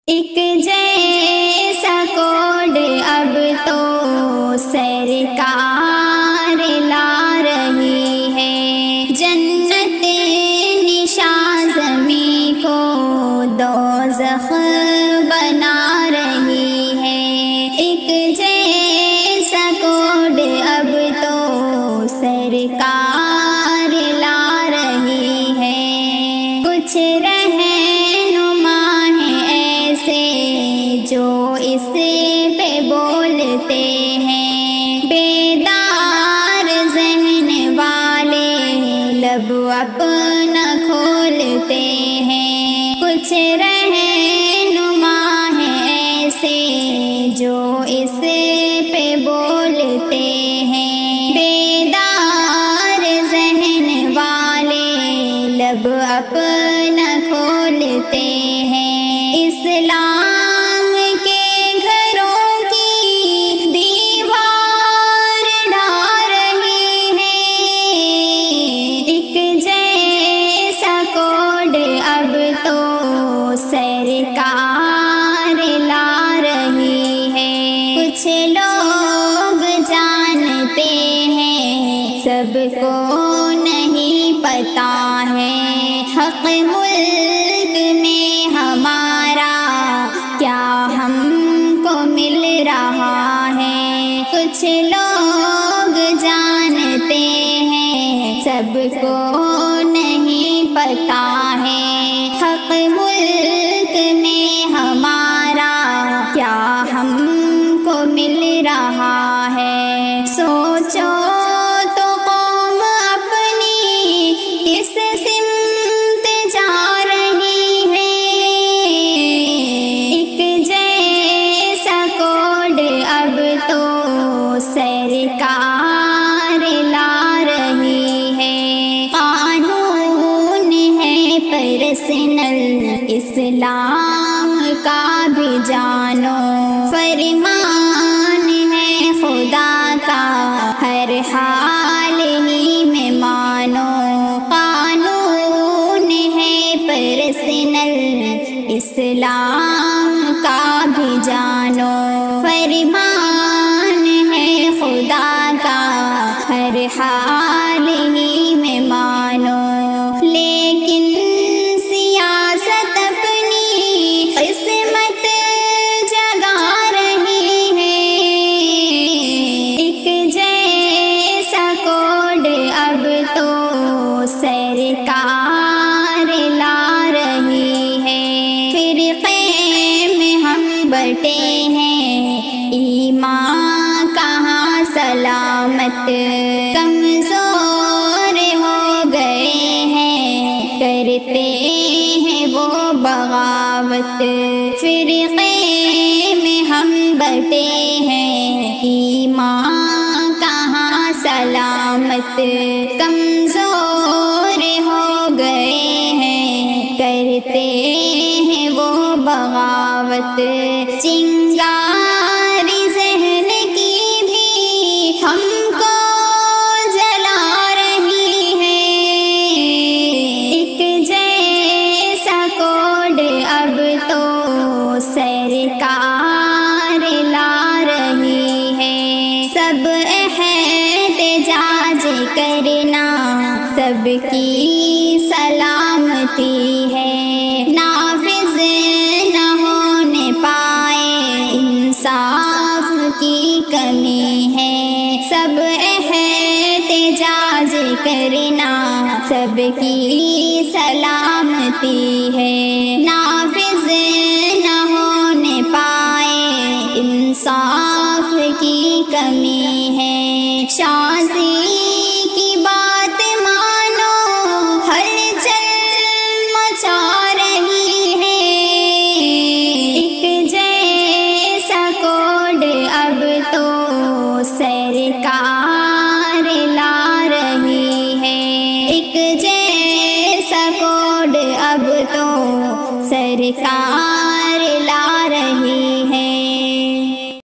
ایک جیسا کوڈ اب تو سرکار لا رہی ہے، جنت نشان زمیں کو دوزخ بنا رہی ہے۔ ایک جیسا کوڈ اب تو سرکار لا رہی ہے، کچھ رہنما ہیں ایسے جو اس پہ بولتے ہیں، بیدار ذہن والے لب اپنا کھولتے ہیں۔ کچھ رہنما ہیں ایسے جو اس پہ بولتے ہیں، بیدار ذہن والے لب اپنا کھولتے ہیں۔ اسلام کے گھروں کی دیوار ڈھا رہی ہے، ایک جیسا کوڈ اب تو سرکار لا رہی ہے۔ کچھ لوگ جانتے ہیں، سب کو نہیں پتا ہے، حق ملک میں ہمارا کیا ہم کو مل رہا ہے۔ کچھ لوگ جانتے ہیں، سب کو نہیں پتا ہے، حق ملک میں ہمارا کیا ہم کو مل رہا ہے۔ سوچو تو قوم اپنی کس سمت جا رہی ہے، ایک جیسا کوڈ اب تو سرکار لا رہی ہے۔ قانون ہے پرسنل اسلام کا بھی جانو، فرمان ہے خدا کا ہر حال ہی میں مانو۔ قانون ہے پرسنل اسلام کا بھی جانو، فرمان ہے خدا کا ہر حال ہی میں مانو۔ لیکن سیاست اپنی قسمت جگا رہی ہے، ایک جیسا کوڈ اب تو سرکار لا رہی ہے۔ فرقے میں ہم بٹے ہیں، ایمان کہاں سلامت، کمزور ہو گئے ہیں، کرتے ہیں وہ بغاوت۔ فرقے میں ہم بٹے ہیں، ایمان کہاں سلامت، کمزور ہو گئے ہیں، کرتے ہیں وہ بغاوت۔ چنگاری ذہن کی بھی ہم کو جلا رہی ہے، ایک جیسا کوڈ اب تو سرکار لا رہی ہے۔ سب احتجاج کرنا سب کی سلامتی ہے، نافذ نہ ہونے پائے انصاف کی کمی ہے۔ سب احتجاج کرنا سب کی سلامتی ہے، نافذ نہ ہونے پائے انصاف کی کمی ہے۔ شازی کی بات مانو، ہلچل مچا رہی ہے، ایک جیسا کوڈ اب تو سرکار لا رہی ہے، ایک جیسا کوڈ اب تو سرکار